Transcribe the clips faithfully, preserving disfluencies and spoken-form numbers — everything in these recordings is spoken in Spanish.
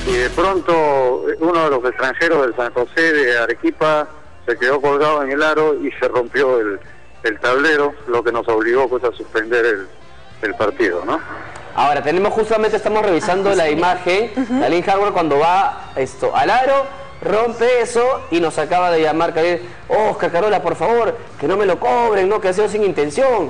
y de pronto uno de los extranjeros del San José de Arequipa se quedó colgado en el aro y se rompió el, el tablero, lo que nos obligó pues a suspender el, el partido, ¿no? Ahora, tenemos justamente, estamos revisando ah, la imagen, uh-huh. de Lynn Hardware cuando va esto al aro, rompe eso y nos acaba de llamar, que oh, Oscar Carola, por favor, que no me lo cobren, no, que ha sido sin intención.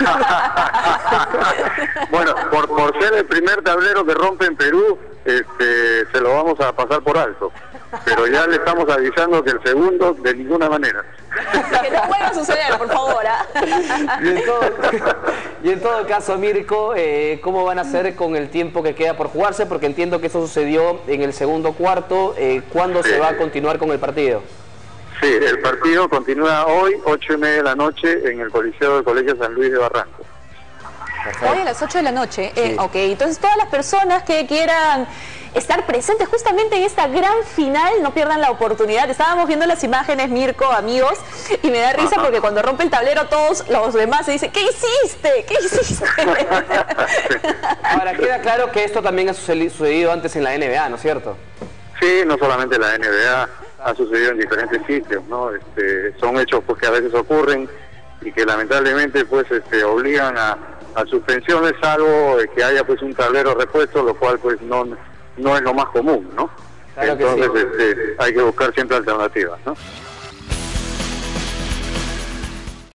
Bueno, por, por ser el primer tablero que rompe en Perú, este, se lo vamos a pasar por alto, pero ya le estamos avisando que el segundo de ninguna manera. Que no vuelva a suceder, por favor. ¿eh? Y, en todo, y en todo caso, Mirko, eh, ¿cómo van a hacer con el tiempo que queda por jugarse? Porque entiendo que eso sucedió en el segundo cuarto. Eh, ¿Cuándo sí. se va a continuar con el partido? Sí, el partido continúa hoy, ocho y media de la noche, en el Coliseo del Colegio San Luis de Barranco. Hoy a las ocho de la noche. Sí. Eh, ok, entonces todas las personas que quieran estar presentes justamente en esta gran final, no pierdan la oportunidad. Estábamos viendo las imágenes, Mirko, amigos, y me da risa porque cuando rompe el tablero todos los demás se dicen, ¿qué hiciste? ¿Qué hiciste? Ahora, queda claro que esto también ha sucedido antes en la N B A, ¿no es cierto? Sí, no solamente en la N B A, ha sucedido en diferentes sitios, ¿no? Este, son hechos pues, que a veces ocurren y que lamentablemente pues este, obligan a, a suspensiones, salvo que haya pues un tablero repuesto, lo cual pues no... no es lo más común, ¿no? Claro que Entonces sí. este, hay que buscar siempre alternativas, ¿no?